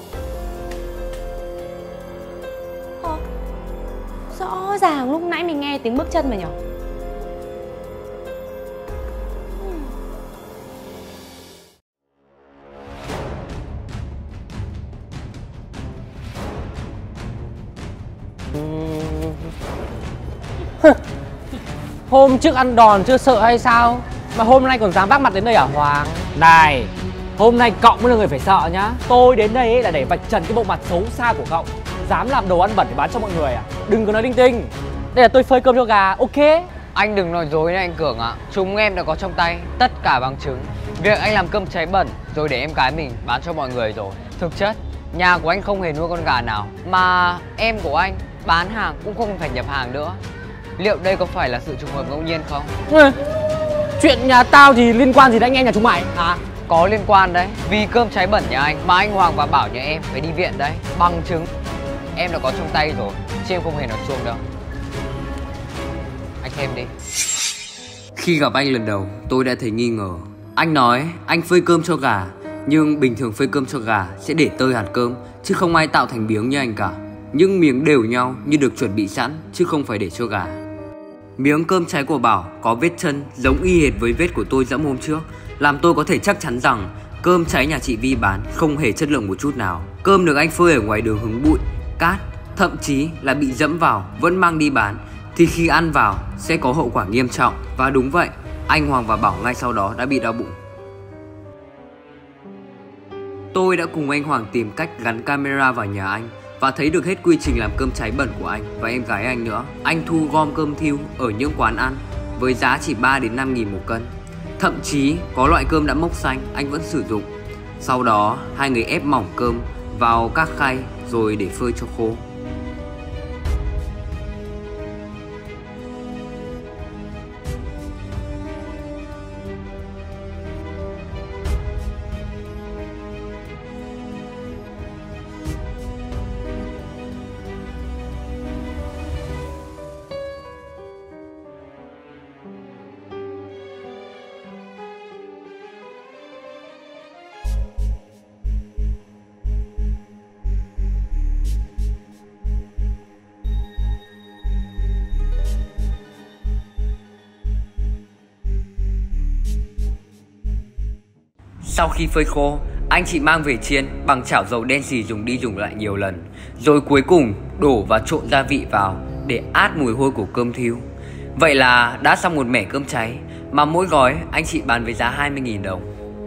Ơ, rõ ràng lúc nãy mình nghe tiếng bước chân mà nhở? Hôm trước ăn đòn chưa sợ hay sao mà hôm nay còn dám vác mặt đến đây à Hoàng? Này, hôm nay cậu mới là người phải sợ nhá. Tôi đến đây ấy là để vạch trần cái bộ mặt xấu xa của cậu. Dám làm đồ ăn bẩn để bán cho mọi người à? Đừng có nói linh tinh. Đây là tôi phơi cơm cho gà, ok? Anh đừng nói dối này anh Cường ạ. Chúng em đã có trong tay tất cả bằng chứng việc anh làm cơm cháy bẩn rồi để em gái mình bán cho mọi người rồi. Thực chất nhà của anh không hề nuôi con gà nào, mà em của anh bán hàng cũng không phải nhập hàng nữa. Liệu đây có phải là sự trùng hợp ngẫu nhiên không? Ừ. Chuyện nhà tao thì liên quan gì đến anh em nhà chúng mày hả? Có liên quan đấy. Vì cơm cháy bẩn nhà anh mà anh Hoàng và Bảo nhà em phải đi viện đấy. Bằng chứng em đã có trong tay rồi, chứ em không hề nói suông đâu. Anh xem đi. Khi gặp anh lần đầu, tôi đã thấy nghi ngờ. Anh nói anh phơi cơm cho gà, nhưng bình thường phơi cơm cho gà sẽ để tơi hạt cơm, chứ không ai tạo thành miếng như anh cả. Những miếng đều nhau như được chuẩn bị sẵn, chứ không phải để cho gà. Miếng cơm cháy của Bảo có vết chân giống y hệt với vết của tôi dẫm hôm trước, làm tôi có thể chắc chắn rằng cơm cháy nhà chị Vi bán không hề chất lượng một chút nào. Cơm được anh phơi ở ngoài đường hứng bụi, cát, thậm chí là bị dẫm vào vẫn mang đi bán, thì khi ăn vào sẽ có hậu quả nghiêm trọng. Và đúng vậy, anh Hoàng và Bảo ngay sau đó đã bị đau bụng. Tôi đã cùng anh Hoàng tìm cách gắn camera vào nhà anh và thấy được hết quy trình làm cơm cháy bẩn của anh và em gái anh nữa. Anh thu gom cơm thiêu ở những quán ăn với giá chỉ ba đến năm nghìn một cân. Thậm chí có loại cơm đã mốc xanh anh vẫn sử dụng. Sau đó hai người ép mỏng cơm vào các khay rồi để phơi cho khô. Sau khi phơi khô, anh chị mang về chiên bằng chảo dầu đen xì dùng đi dùng lại nhiều lần. Rồi cuối cùng đổ và trộn gia vị vào để át mùi hôi của cơm thiêu. Vậy là đã xong một mẻ cơm cháy mà mỗi gói anh chị bán với giá hai mươi nghìn đồng.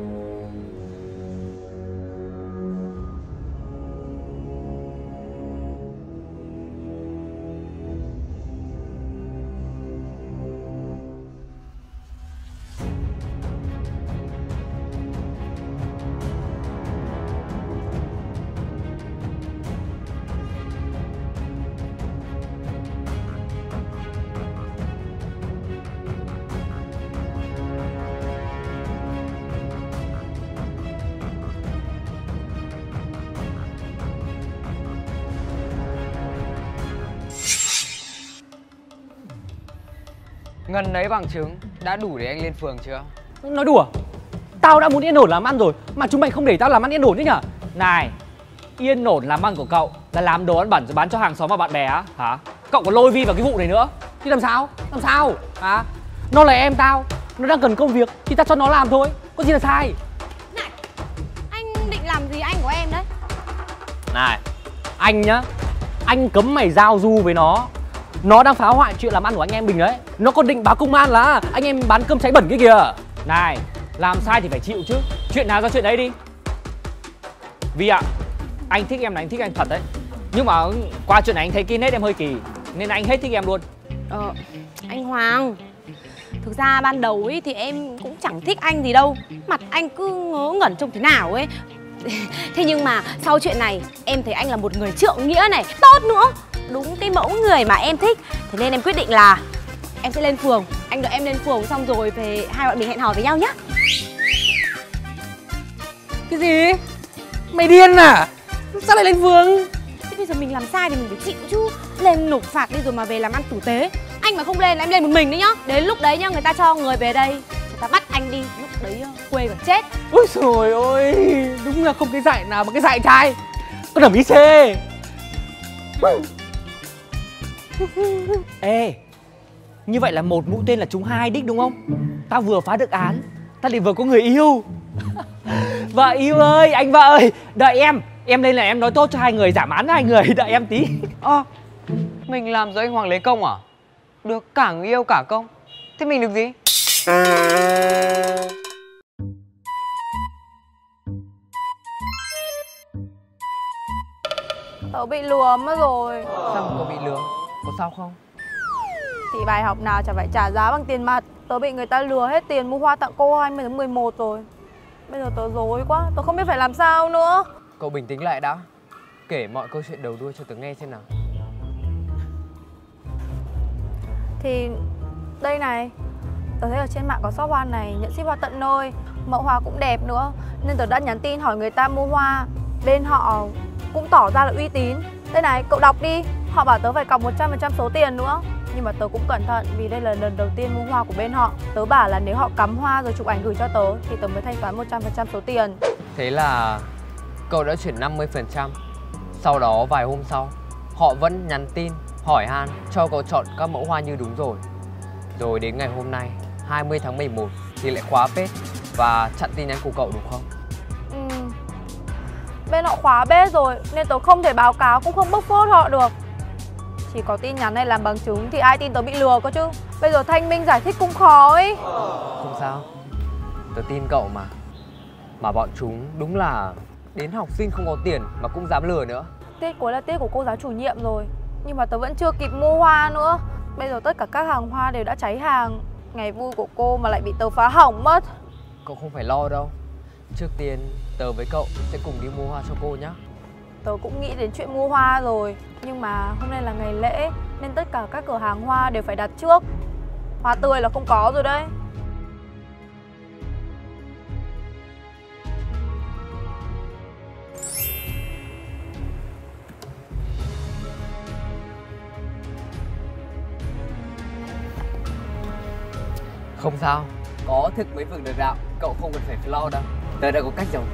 Ngân đấy bằng chứng đã đủ để anh lên phường chưa? Nói đùa. Tao đã muốn yên ổn làm ăn rồi mà chúng mày không để tao làm ăn yên ổn đấy nhở? Này, yên ổn làm ăn của cậu là làm đồ ăn bẩn rồi bán cho hàng xóm và bạn bè á hả? Cậu còn lôi Vi vào cái vụ này nữa thì làm sao? Làm sao? Hả? Nó là em tao, nó đang cần công việc thì tao cho nó làm thôi, có gì là sai? Này, anh định làm gì anh của em đấy? Này, anh nhá, anh cấm mày giao du với nó. Nó đang phá hoại chuyện làm ăn của anh em mình đấy. Nó còn định báo công an là anh em bán cơm cháy bẩn kia kìa. Này, làm sai thì phải chịu chứ. Chuyện nào do chuyện đấy đi. Vi ạ, anh thích em là anh thích anh thật đấy. Nhưng mà qua chuyện này anh thấy cái nét em hơi kỳ, nên anh hết thích em luôn. Ờ, anh Hoàng, thực ra ban đầu ấy thì em cũng chẳng thích anh gì đâu. Mặt anh cứ ngớ ngẩn trông thế nào ấy. Thế nhưng mà sau chuyện này em thấy anh là một người trượng nghĩa này, tốt nữa, đúng cái mẫu người mà em thích. Thế nên em quyết định là em sẽ lên phường. Anh đợi em lên phường xong rồi về hai bọn mình hẹn hò với nhau nhá. Cái gì? Mày điên à? Sao lại lên phường? Thế bây giờ mình làm sai thì mình phải chịu chứ. Lên nộp phạt đi rồi mà về làm ăn tử tế. Anh mà không lên là em lên một mình đấy nhá. Đến lúc đấy nhá, người ta cho người về đây, người ta bắt Anh đi lúc đấy quê còn chết. Ôi trời ơi, đúng là không cái dạy nào mà cái dạy trai. Con đầm ý xê. Ê, như vậy là một mũi tên là trúng hai đích đúng không? Tao vừa phá được án, tao lại vừa có người yêu. Vợ yêu ơi, anh vợ ơi, đợi em. Em lên là em nói tốt cho hai người, giảm án hai người, đợi em tí. Ơ, à, mình làm rồi anh Hoàng lấy công à? Được cả người yêu cả công. Thế mình được gì? Tớ bị lừa mất rồi. Sao mà cậu bị lừa? Có sao không? Thì bài học nào chả phải trả giá bằng tiền mặt. Tớ bị người ta lừa hết tiền mua hoa tặng cô hai mươi tháng mười một rồi. Bây giờ tớ rối quá, tớ không biết phải làm sao nữa. Cậu bình tĩnh lại đã. Kể mọi câu chuyện đầu đuôi cho tớ nghe xem nào. Thì đây này, tớ thấy ở trên mạng có shop hoa này, nhận ship hoa tận nơi, mẫu hoa cũng đẹp nữa. Nên tớ đã nhắn tin hỏi người ta mua hoa. Bên họ cũng tỏ ra là uy tín. Đây này, cậu đọc đi. Họ bảo tớ phải cọc một trăm phần trăm số tiền nữa. Nhưng mà tớ cũng cẩn thận vì đây là lần đầu tiên mua hoa của bên họ. Tớ bảo là nếu họ cắm hoa rồi chụp ảnh gửi cho tớ thì tớ mới thanh toán một trăm phần trăm số tiền. Thế là cậu đã chuyển năm mươi phần trăm. Sau đó vài hôm sau, họ vẫn nhắn tin, hỏi han cho cậu chọn các mẫu hoa như đúng rồi. Rồi đến ngày hôm nay, hai mươi tháng mười một thì lại khóa page và chặn tin nhắn của cậu đúng không? Ừ. Bên họ khóa page rồi nên tớ không thể báo cáo, cũng không bốc phốt họ được. Chỉ có tin nhắn này làm bằng chứng thì ai tin tớ bị lừa cơ chứ. Bây giờ thanh minh giải thích cũng khó ấy. Không sao, tớ tin cậu mà. Mà bọn chúng đúng là đến học sinh không có tiền mà cũng dám lừa nữa. Tiết cuối là tiết của cô giáo chủ nhiệm rồi, nhưng mà tớ vẫn chưa kịp mua hoa nữa. Bây giờ tất cả các hàng hoa đều đã cháy hàng. Ngày vui của cô mà lại bị tớ phá hỏng mất. Cậu không phải lo đâu. Trước tiên tớ với cậu sẽ cùng đi mua hoa cho cô nhé. Tớ cũng nghĩ đến chuyện mua hoa rồi, nhưng mà hôm nay là ngày lễ nên tất cả các cửa hàng hoa đều phải đặt trước. Hoa tươi là không có rồi đấy. Không sao, có thực mới vừng được đạo. Cậu không cần phải lo đâu. Tớ đã có cách rồi.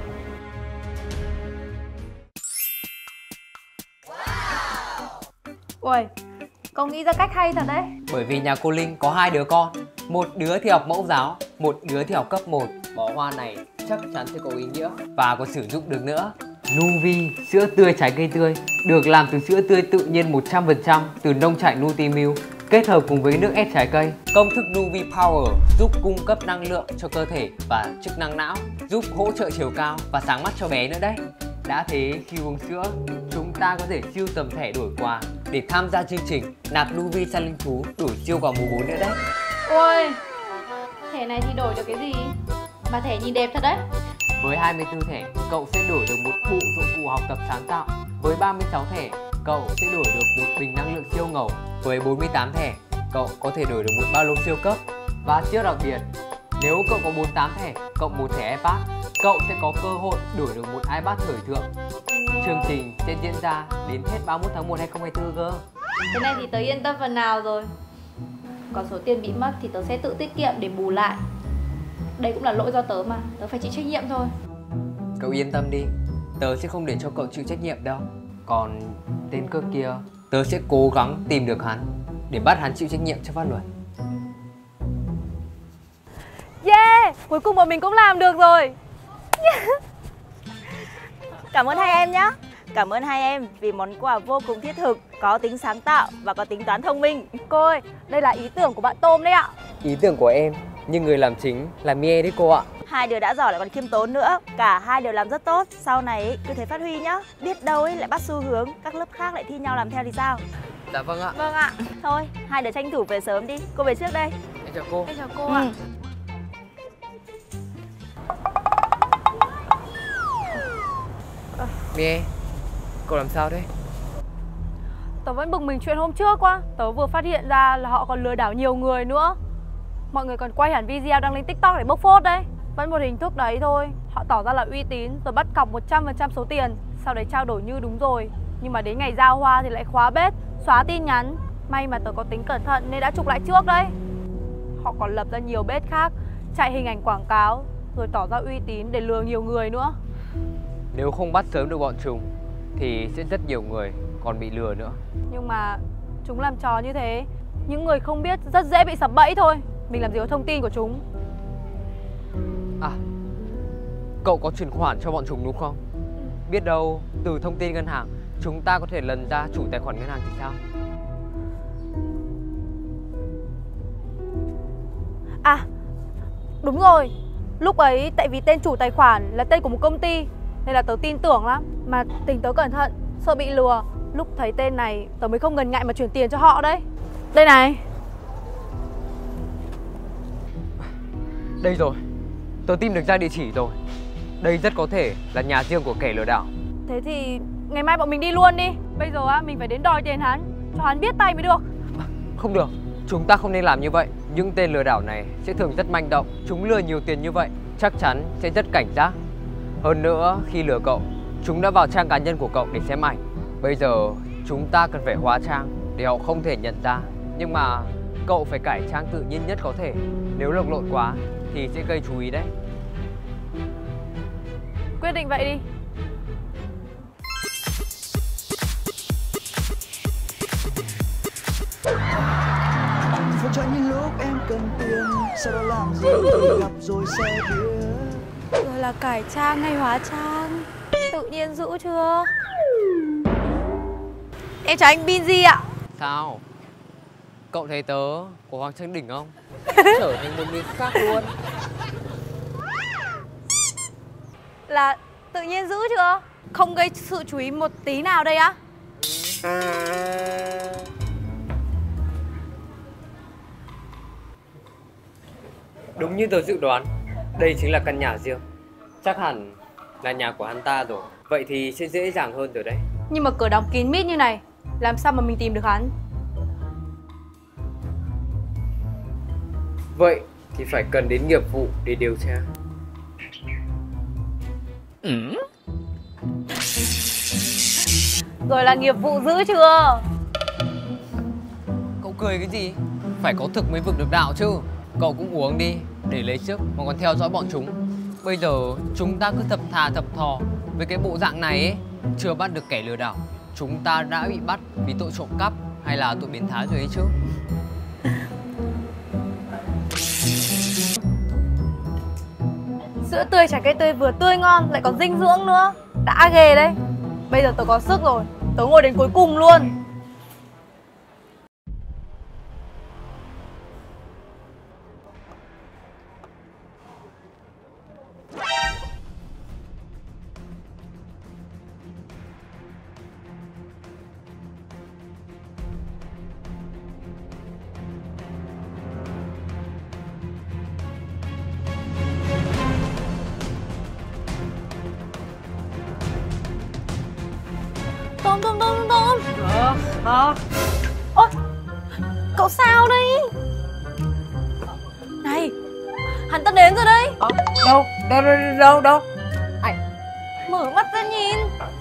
Ui, cậu nghĩ ra cách hay thật đấy. Bởi vì nhà cô Linh có hai đứa con. Một đứa thì học mẫu giáo, một đứa thì học cấp một. Bó hoa này chắc chắn sẽ có ý nghĩa và có sử dụng được nữa. Nuvi, sữa tươi trái cây tươi, được làm từ sữa tươi tự nhiên một trăm phần trăm từ nông trại Nutrimilk, kết hợp cùng với nước ép trái cây. Công thức Nuvi Power giúp cung cấp năng lượng cho cơ thể và chức năng não, giúp hỗ trợ chiều cao và sáng mắt cho bé nữa đấy. Đã thế, khi uống sữa, chúng ta có thể sưu tầm thẻ đổi quà để tham gia chương trình nạp Nuvi sang linh thú đổi siêu quà mùa bốn nữa đấy. Ôi, thẻ này thì đổi được cái gì? Mà thẻ nhìn đẹp thật đấy. Với hai mươi tư thẻ, cậu sẽ đổi được một bộ dụng cụ học tập sáng tạo. Với ba mươi sáu thẻ, cậu sẽ đổi được một bình năng lượng siêu ngầu. Với bốn mươi tám thẻ, cậu có thể đổi được một ba lô siêu cấp. Và chiếc đặc biệt, nếu cậu có bốn mươi tám thẻ, cộng một thẻ iPad, cậu sẽ có cơ hội đổi được một iPad thời thượng. Chương trình sẽ diễn ra đến hết ba mươi mốt tháng một năm hai không hai tư cơ. Thế này thì tớ yên tâm phần nào rồi. Còn số tiền bị mất thì tớ sẽ tự tiết kiệm để bù lại. Đây cũng là lỗi do tớ mà, tớ phải chịu trách nhiệm thôi. Cậu yên tâm đi, tớ sẽ không để cho cậu chịu trách nhiệm đâu. Còn tên cướp kia, tớ sẽ cố gắng tìm được hắn để bắt hắn chịu trách nhiệm trước pháp luật. Yeah, cuối cùng bọn mình cũng làm được rồi. Cảm ơn hai em nhé. Cảm ơn hai em vì món quà vô cùng thiết thực, có tính sáng tạo và có tính toán thông minh. Cô ơi, đây là ý tưởng của bạn Tôm đấy ạ. Ý tưởng của em, nhưng người làm chính là Mie đấy cô ạ. Hai đứa đã giỏi lại còn khiêm tốn nữa. Cả hai đều làm rất tốt. Sau này cứ thế phát huy nhá. Biết đâu ấy lại bắt xu hướng các lớp khác lại thi nhau làm theo thì sao? Dạ vâng ạ. Vâng ạ. Thôi, hai đứa tranh thủ về sớm đi. Cô về trước đây. Em chào cô. Em chào cô Ừ. ạ. Mie, cô làm sao đấy? Tớ vẫn bực mình chuyện hôm trước quá. Tớ vừa phát hiện ra là họ còn lừa đảo nhiều người nữa. Mọi người còn quay hẳn video đăng lên TikTok để bốc phốt đấy. Vẫn một hình thức đấy thôi. Họ tỏ ra là uy tín rồi bắt cọc một trăm phần trăm số tiền. Sau đấy trao đổi như đúng rồi. Nhưng mà đến ngày giao hoa thì lại khóa bếp, xóa tin nhắn. May mà tớ có tính cẩn thận nên đã chụp lại trước đấy. Họ còn lập ra nhiều bếp khác chạy hình ảnh quảng cáo, rồi tỏ ra uy tín để lừa nhiều người nữa. Nếu không bắt sớm được bọn chúng thì sẽ rất nhiều người còn bị lừa nữa. Nhưng mà chúng làm trò như thế, những người không biết rất dễ bị sập bẫy thôi. Mình làm gì có thông tin của chúng. À, cậu có chuyển khoản cho bọn chúng đúng không? Biết đâu từ thông tin ngân hàng chúng ta có thể lần ra chủ tài khoản ngân hàng thì sao? À, đúng rồi. Lúc ấy tại vì tên chủ tài khoản là tên của một công ty nên là tớ tin tưởng lắm. Mà tình tớ cẩn thận, sợ bị lừa. Lúc thấy tên này tớ mới không ngần ngại mà chuyển tiền cho họ đấy. Đây này. Đây rồi, tớ tìm được ra địa chỉ rồi. Đây rất có thể là nhà riêng của kẻ lừa đảo. Thế thì ngày mai bọn mình đi luôn đi. Bây giờ á, mình phải đến đòi tiền hắn, cho hắn biết tay mới được. Không được, chúng ta không nên làm như vậy. Những tên lừa đảo này sẽ thường rất manh động. Chúng lừa nhiều tiền như vậy, chắc chắn sẽ rất cảnh giác. Hơn nữa, khi lừa cậu, chúng đã vào trang cá nhân của cậu để xem ảnh. Bây giờ, chúng ta cần phải hóa trang để họ không thể nhận ra. Nhưng mà, cậu phải cải trang tự nhiên nhất có thể. Nếu lồng lộn quá, thì sẽ gây chú ý đấy. Quyết định vậy đi. Phone cho những lúc em cần tiền, sau đó làm gì gặp rồi sẽ biết. Rồi là cải trang hay hóa trang, tự nhiên dữ chưa? Em chào anh Binzy ạ. Sao? Cậu thấy tớ của Hoàng Trân Đỉnh không? Trở thành một người khác luôn. Là tự nhiên dữ chưa? Không gây sự chú ý một tí nào đây á? Đúng như tớ dự đoán, đây chính là căn nhà riêng. Chắc hẳn là nhà của hắn ta rồi. Vậy thì sẽ dễ dàng hơn rồi đấy. Nhưng mà cửa đóng kín mít như này, làm sao mà mình tìm được hắn? Vậy thì phải cần đến nghiệp vụ để điều tra. Ừ. Rồi là nghiệp vụ dữ chưa? Cậu cười cái gì? Phải có thực mới vực được đạo chứ. Cậu cũng uống đi để lấy sức mà còn theo dõi bọn chúng. Bây giờ chúng ta cứ thập thà thập thò với cái bộ dạng này ấy, chưa bắt được kẻ lừa đảo, chúng ta đã bị bắt vì tội trộm cắp hay là tội biến thái rồi ấy chứ. Sữa tươi, trái cây tươi vừa tươi ngon lại còn dinh dưỡng nữa. Đã ghê đấy. Bây giờ tớ có sức rồi, tớ ngồi đến cuối cùng luôn. Tôm, tôm, tôm, tôm. Ờ, hả? Ôi, cậu sao đây? Này, hắn ta đến rồi đấy. À, đâu, đâu, đâu, đâu, đâu? Anh mở mắt ra nhìn.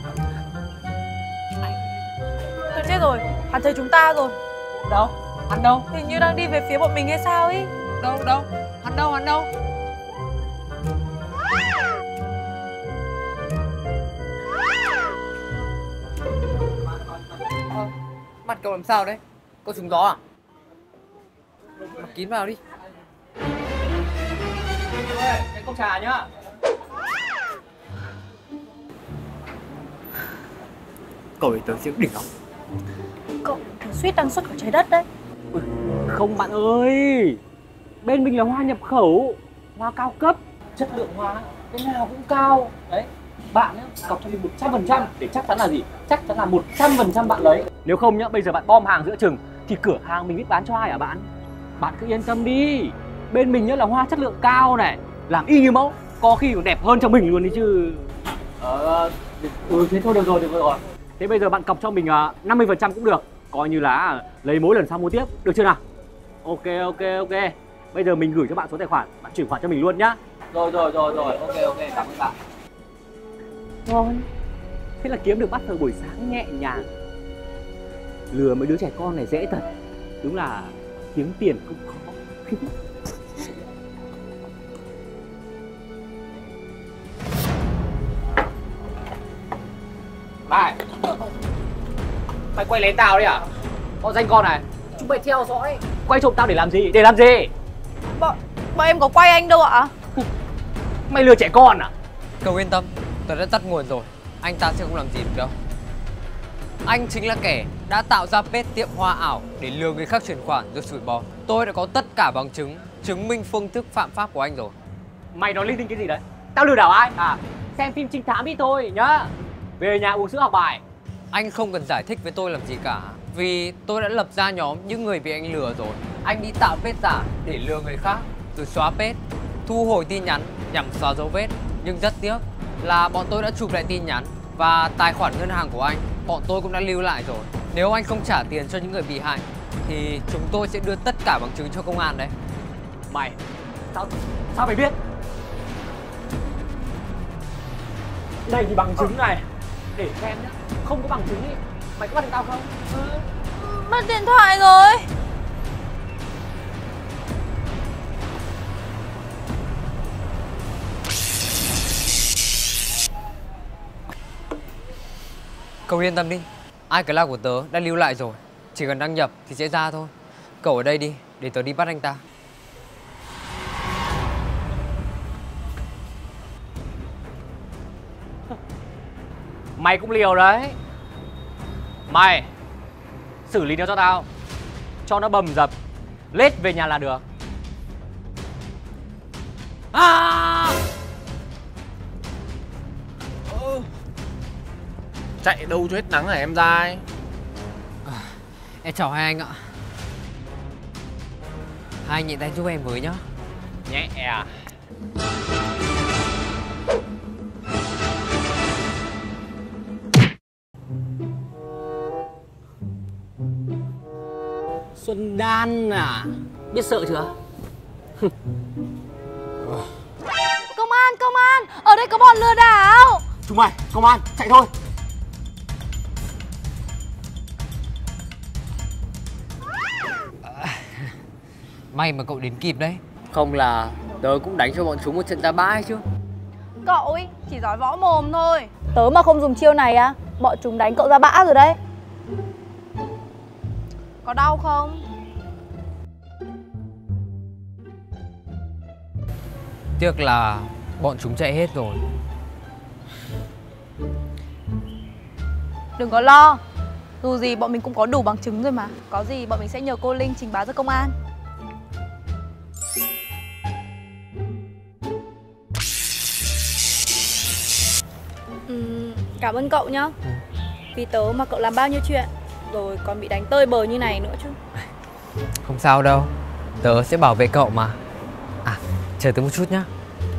Tôi chết rồi, hắn thấy chúng ta rồi. Đâu? Hắn đâu? Hình như đang đi về phía bọn mình hay sao ấy. Đâu, đâu? Hắn đâu, hắn đâu? À, mặt cậu làm sao đấy? Có trúng gió à? Mặc kín vào đi. Ê, cái cốc trà nhá. Cậu ấy tớ siêu đỉnh không? Cậu suýt đăng xuất của trái đất đấy. Ui, không bạn ơi, bên mình là hoa nhập khẩu, hoa cao cấp, chất lượng hoa cái nào cũng cao. Đấy, bạn nhá, cọc cho mình một trăm phần trăm để chắc chắn là gì? Chắc chắn là một trăm phần trăm bạn lấy. Nếu không nhá, bây giờ bạn bom hàng giữa chừng thì cửa hàng mình biết bán cho ai hả bạn? Bạn cứ yên tâm đi, bên mình nhá là hoa chất lượng cao này, làm y như mẫu, có khi còn đẹp hơn cho mình luôn đi chứ. Ờ, ừ thế thôi được rồi, được rồi. Thế bây giờ bạn cọc cho mình năm mươi phần trăm cũng được, coi như là lấy mối lần sau mua tiếp, được chưa nào? Ok, ok, ok. Bây giờ mình gửi cho bạn số tài khoản, bạn chuyển khoản cho mình luôn nhá. Rồi, rồi, rồi, rồi, ok, ok, cảm ơn bạn. Thôi, thế là kiếm được bát thờ buổi sáng nhẹ nhàng. Lừa mấy đứa trẻ con này dễ thật. Đúng là kiếm tiền cũng khó. Này, mày quay lén tao đấy à? Bọn danh con này, chúng mày theo dõi, quay trộm tao để làm gì? Để làm gì? Bọn, bọn em có quay anh đâu ạ? Mày lừa trẻ con à? Cậu yên tâm, tôi đã tắt nguồn rồi. Anh ta sẽ không làm gì được đâu. Anh chính là kẻ đã tạo ra page tiệm hoa ảo để lừa người khác chuyển khoản rồi sủi bọt. Tôi đã có tất cả bằng chứng, chứng minh phương thức phạm pháp của anh rồi. Mày nói linh tinh cái gì đấy? Tao lừa đảo ai? À, xem phim trinh thám đi thôi nhá. Về nhà uống sữa học bài. Anh không cần giải thích với tôi làm gì cả, vì tôi đã lập ra nhóm những người bị anh lừa rồi. Anh đi tạo page giả để lừa người khác, rồi xóa page, thu hồi tin nhắn nhằm xóa dấu vết. Nhưng rất tiếc là bọn tôi đã chụp lại tin nhắn và tài khoản ngân hàng của anh, bọn tôi cũng đã lưu lại rồi. Nếu anh không trả tiền cho những người bị hại thì chúng tôi sẽ đưa tất cả bằng chứng cho công an đấy. Mày, sao, sao mày biết? Đây thì bằng chứng này, để xem nhá. Không có bằng chứng ý, mày có bắt được tao không? Ừ. Mất điện thoại rồi. Cậu yên tâm đi, iCloud của tớ đã lưu lại rồi. Chỉ cần đăng nhập thì sẽ ra thôi. Cậu ở đây đi, để tớ đi bắt anh ta. Mày cũng liều đấy. Mày xử lý nó cho tao, cho nó bầm dập, lết về nhà là được. À! Chạy đâu cho hết nắng hả em dai? À, em chào hai anh ạ. Hai anh nhịn tay giúp em với nhá. Nhẹ à? Xuân Đan à? Biết sợ chưa? Công an, công an, ở đây có bọn lừa đảo. Chúng mày, công an, chạy thôi. May mà cậu đến kịp đấy. Không là tớ cũng đánh cho bọn chúng một trận ra bãi chứ. Cậu ấy chỉ giỏi võ mồm thôi. Tớ mà không dùng chiêu này á, bọn chúng đánh cậu ra bã rồi đấy. Có đau không? Tiếc là bọn chúng chạy hết rồi. Đừng có lo, dù gì bọn mình cũng có đủ bằng chứng rồi mà. Có gì bọn mình sẽ nhờ cô Linh trình báo cho công an. Uhm, cảm ơn cậu nhá. Vì tớ mà cậu làm bao nhiêu chuyện, rồi còn bị đánh tơi bời như này nữa chứ. Không sao đâu, tớ sẽ bảo vệ cậu mà. À, chờ tớ một chút nhá.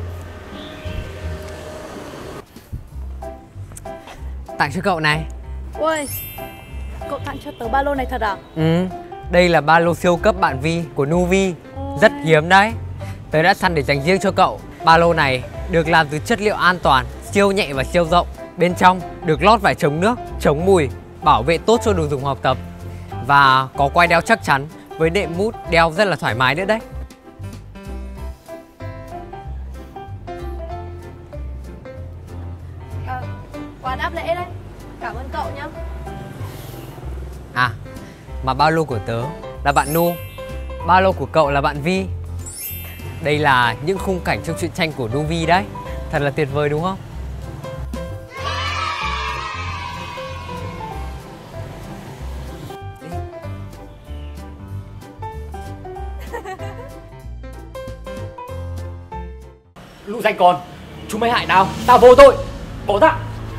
Tặng cho cậu này. Ui, cậu tặng cho tớ ba lô này thật à? Ừ, đây là ba lô siêu cấp bạn Vi của Nuvi. Ôi. Rất hiếm đấy. Tớ đã săn để dành riêng cho cậu. Ba lô này được làm từ chất liệu an toàn, siêu nhẹ và siêu rộng. Bên trong được lót vải chống nước, chống mùi, bảo vệ tốt cho đồ dùng học tập. Và có quai đeo chắc chắn với đệm mút đeo rất là thoải mái nữa đấy. À, quà đáp lễ đấy. Cảm ơn cậu nhá. À, mà ba lô của tớ là bạn Nu, ba lô của cậu là bạn Vi. Đây là những khung cảnh trong truyện tranh của Nuvi đấy. Thật là tuyệt vời đúng không? Lũ danh con, chúng mày hại tao, tao vô tội. Bỏ ra.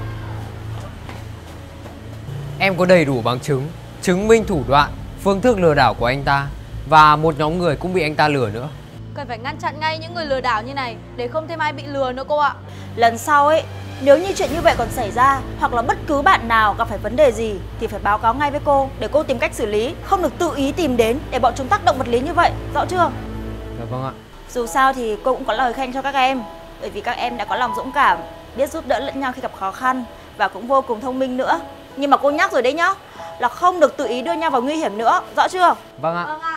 Em có đầy đủ bằng chứng, chứng minh thủ đoạn, phương thức lừa đảo của anh ta. Và một nhóm người cũng bị anh ta lừa nữa. Cần phải ngăn chặn ngay những người lừa đảo như này, để không thêm ai bị lừa nữa cô ạ. Lần sau ấy, nếu như chuyện như vậy còn xảy ra, hoặc là bất cứ bạn nào gặp phải vấn đề gì, thì phải báo cáo ngay với cô, để cô tìm cách xử lý. Không được tự ý tìm đến để bọn chúng tác động vật lý như vậy, rõ chưa? Dạ vâng ạ. Dù sao thì cô cũng có lời khen cho các em, bởi vì các em đã có lòng dũng cảm, biết giúp đỡ lẫn nhau khi gặp khó khăn, và cũng vô cùng thông minh nữa. Nhưng mà cô nhắc rồi đấy nhá, là không được tự ý đưa nhau vào nguy hiểm nữa, rõ chưa? Vâng ạ. Vâng ạ.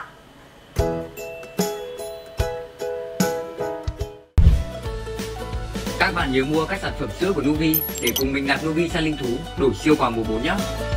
Các bạn nhớ mua các sản phẩm sữa của Nuvi để cùng mình nạp Nuvi sang linh thú đổi siêu quà mùa bốn nhé.